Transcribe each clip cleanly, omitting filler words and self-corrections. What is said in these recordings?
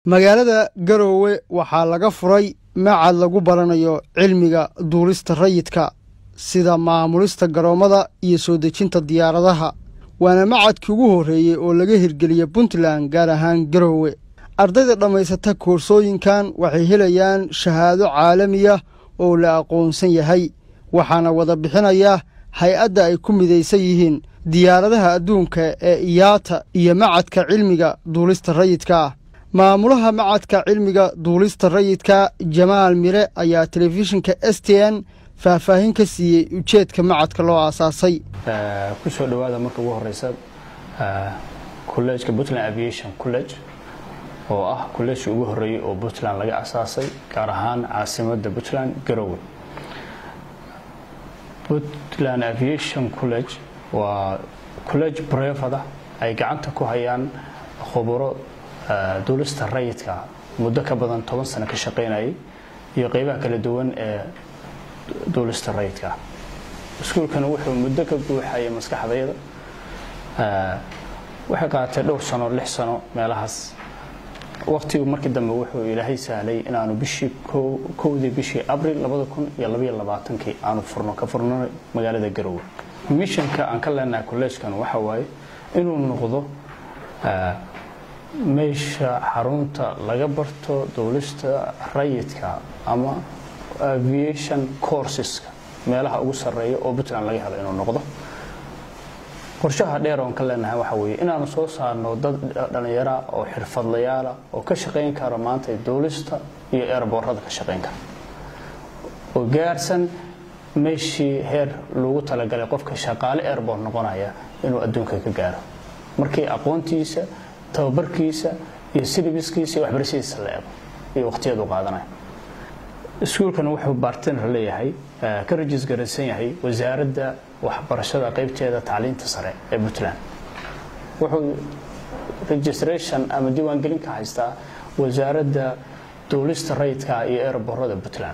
magaalada Garowe waxaa laga furay macad lagu baranayo cilmiga duulista rayidka sida maamulista garoomada iyo soo dejinta diyaaradaha waana macadkii ugu horeeyay oo laga hirgeliyay Puntland gaar ahaan Garowe ardayda dhamaysata koorsooyinkan waxay helayaan shahaado caalami ah oo la aqoonsan yahay waxaana wada bixinaya hay'adda ay ku midaysan yihiin diyaaradaha adduunka ee IATA iyo macadka cilmiga duulista rayidka maamulaha macadka cilmiga duulista rayidka Jamaal Mire ayaa telefishinka STN faahfaahin ka siiyay ujeedka macadka loo aasaasay ku soo dhawaada marka ugu horeysa College-ka Puntland Aviation College oo ah college ugu horeeyay oo Puntland laga aasaasay gaar ahaan caasimadda Puntland Garowe Puntland Aviation College waa college private ay gacanta ku hayaan khubaro duulista rayidka muddo ka badan 10 sano ka shaqeynayay iyo qaybaha kala duwan ee duulista rayidka iskuulkan wuxuu muddo ka buuxayay maskaxdayda waxa qaatay dhowr sano 6 sano meelahaas waqtigu markii dambe wuxuu Ilaahay sahlay in aanu bishii Abriil 2022 aanu furno magaalada Garowe missionka aan ka leenahay college-kan waxa waaye inuu noqdo meesha xarunta laga barto duulista rayidka ama aviation courses meelaha ugu sareeya oo Puntland laga helo inuu noqdo qorshaha dheer oo ka leenahay waxa weeye inaanu soo saarno dad dhalinyaro oo xirfadlayaal ah oo ka shaqeyn kara maanta duulista iyo airportada ka shaqeyn kara oo gaarsan meeshii heer lagu talagalay qofka shaqaale airport noqonaya inuu adduunka ka gaaro markii aqoontiisa tababarkiisa iyo syllabuskiisa iyo waxbarashadiisa la eego iyo waqtiyadu qaadanay iskuulkan wuxuu partner leeyahay ka register yahay wasaaradda waxbarashada qaybteeda tacliinta sare ee Puntland wuxuu registration ama diiwaan gelin ka haystaa wasaaradda duulista rayidka iyo airportada Puntland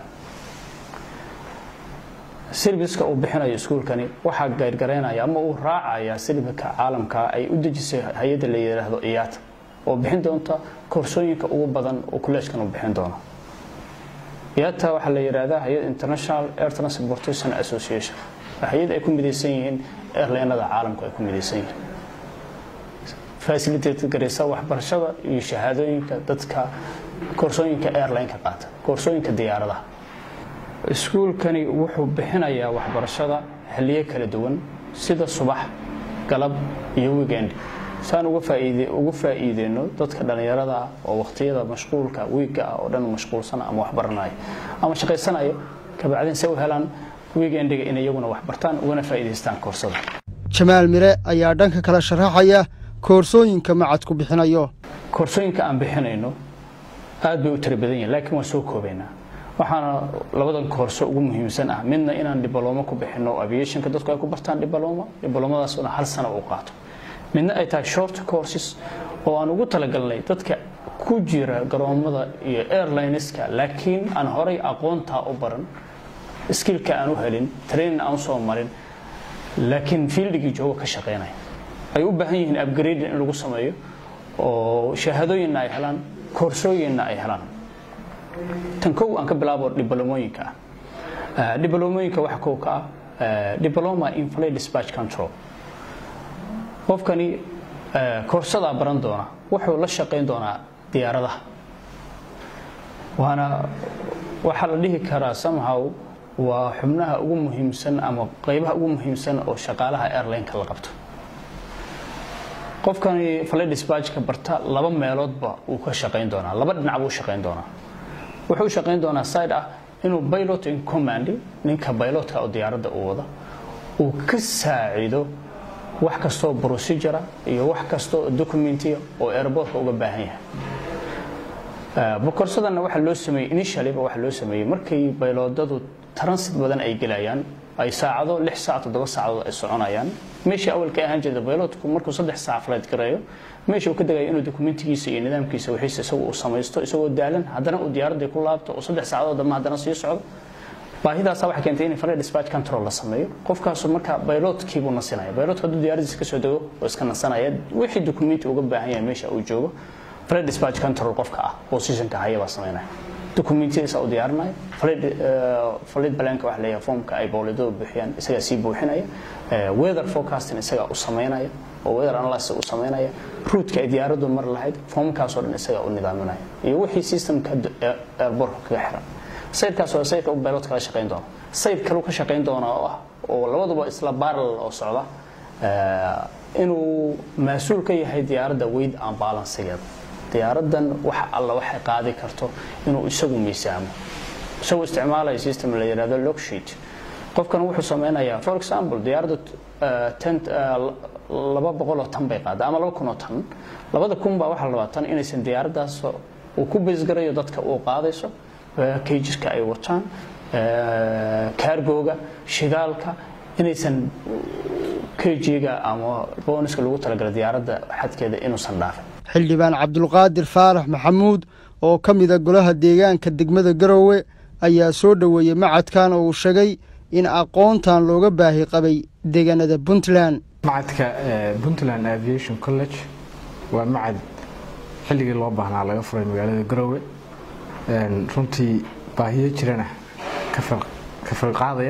service-ka uu bixinayo iskuulkani waxa gaargareynaya ama uu raacaya silibka caalamka ay u dejisay hay'adda la yiraahdo IATA oo bixin doonta koorsooyinka ugu badan oo college-kan uu bixin doono IATA waxa la yiraahdaa hay'ad International Air Transportation Association hay'ad ay ku midaysan yihiin airline-ada caalamka ay ku midaysan yihiin facilitate gareysa waxbarashada iyo shahaadooyinka dadka koorsooyinka airline-ka qaata koorsooyinka diyaaradaha iskuulkani wuxuu bixinayaa waxbarashada xilliyo kala duwan sida subax galab iyo weekend saan uga faa'iideeno dadka dhalinyarada oo waqtiyada mashquulka week oo dhan mashquulsan ama wax baranay ama shaqeysanayo ka bacdin soo helaan weekendiga in iyaguna wax bartaan ugana faa'iideystaan koorsada Jamaal Mire ayaa dhanka kala sharaxaya koorsooyinka macadku bixinayo koorsooyinka aan bixinayno aad bay u tiro badan yihiin laakiin waa soo koobaynaa waxaana labadan koorso ugu muhiimsan ah midna inaan diploma ku bixino aviationka dadku ay ku bartaan diplomadaas oo hal sano u qaato midna ay tahay short courses oo aan ugu talagalnay dadka ku jira garoomada iyo airlineska laakiin aan horay aqoonta u baran skillka aan u helin training aan soo marin laakiin fieldigii jooga ka shaqeynay ay u baahan yihiin upgrade in lagu sameeyo oo shahaadooyin ay helaan koorsooyin ay helaan tan koow aan ka bilaabo diplomooyinka waxa ka diploma in flight dispatch control qofkani koorsada baran doona wuxuu la shaqeyn doonaa diyaaradaha waxa la dhihi karaa somehow waa xubnaha ugu muhiimsan ama qaybaha ugu muhiimsan oo shaqaalaha airline-ka la qabto qofkani flight dispatch-ka barta laba meeloodba uu ka shaqeyn doonaa laba dhinac buu shaqeyn doonaa wuxuu shaqeyn doonaa side ah inuu pilot in command ninka pilotka oo diyaaradda uu wada uu ka saacido wax kasto procedure iyo wax kasto documentiga oo airportka uga baahan yahay boqorsadana waxa loo sameeyay initially waxa loo sameeyay markay pilotadu transit badan ay galayaan ay saacado 6 saac 7 saacadood ay soconayaan meeshii awalka ahaan jiray pilotku markuu 3 saac flight gareeyo meeshii uu ka dagayo inuu documentigiisa iyo nidaamkiisa wixiisa isagoo samaysto isagoo daalan haddana uu diyaaradda ku laabto oo 3 saacadood ama haddana sii socdo baahidaas waxa keentay in flight dispatch control la sameeyo qofkaas marka pilotkii buu nasinaya pilotka hadduu diyaaraddiisa ka soo dago oo iska nasanaya wixii documenti uga baahan yahay meesha uu joogo flight dispatch control qofka ah positionka haya baa sameynaya documentisa u diyaarinaya flight plan ka wax leeyahay formka ay bowladoodu bixiyaan isaga si buuxinaya weather forecasting isaga u sameynaya oo weather analysis u sameynaya route ay diyaaradu mar lahayd formkaas oo dhan isaga u nidaaminaya iyo wixii systemka airport ka xiran sayidkaas oo sayidka u pilot kala shaqeyn doona sayid kale ka shaqeyn doona oo labaduba isla parallel oo socda inuu mas'uul ka yahay diyaaradda weight and balance-geeda diyaaradan wax alla waxay qaadi karto inuu isagu miisaamo soo isticmaalay system la yiraahdo log sheet qofkan wuxuu sameeyaa for example diyaaradda 200 tan bay qaada ama 200 tan 2000 baa waxa la rabaa tan inaysan diyaaraddaas uu ku beesgarayo dadka uu qaadayso cageska ay wataan cargoga shidaalka inaysan cageega ama bonuska lagu talagalay diyaaradda xadkeeda inuusan dhaafin xildhibaan Cabdulqaadir Faarax Maxamuud oo ka mid ah golaha deegaanka degmada Garowe ayaa soo dhaweeyay macadkan oo uu sheegay in aqoontan looga baahi qabay deegaanada Puntland macadka Puntland Aviation College waa macad xilligii loo baahnaa laga furay magaalada Garowe runtii baahiyo jirana ka falqaadaya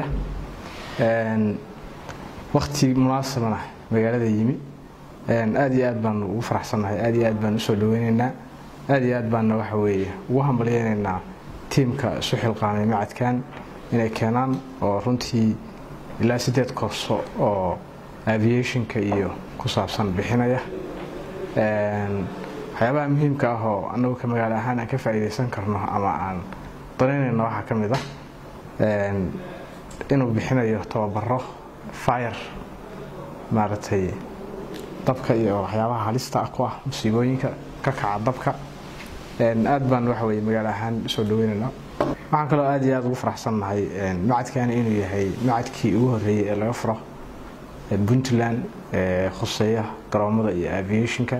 waqti munaasabana magaalada yimi aad iyo aad baan ugu faraxsanahay aad iyo aad baan u soo dhaweynaynaa aad iyo aad baan waxa weeye ugu hambalyeynaa teamka suxil qaanay macadkan inay keenaan oo runtii ilaa 8 koorso oo aviationka iyo ku saabsan bixinaya waxyaabaha muhiimka ah oo anagu ka magaalo ahaan aan ka faa'iideysan karno ama aan dareynayno waxa ka mid ah inuu bixinayo tababaro fire maartay dabka iyo waxyaabaha halista ah ku ah musiibooyinka ka kaca dabka aad baan waxa weeye magaalo ahaan soo dhaweynayna waxaan kaloo aad iyo aad ugu faraxsanahay macadkan inuu yahay macadkii ugu horeeyay ee laga furo Puntland khuseeya garoomada iyo aviationka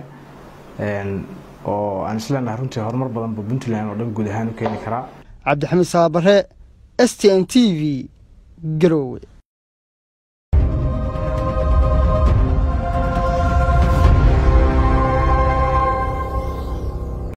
oo aan isleenahay runtii horumar badan oo Puntland oo dhan guud ahaan u keeni kara Cabdi Xamiid Saabare STN TV Garowe.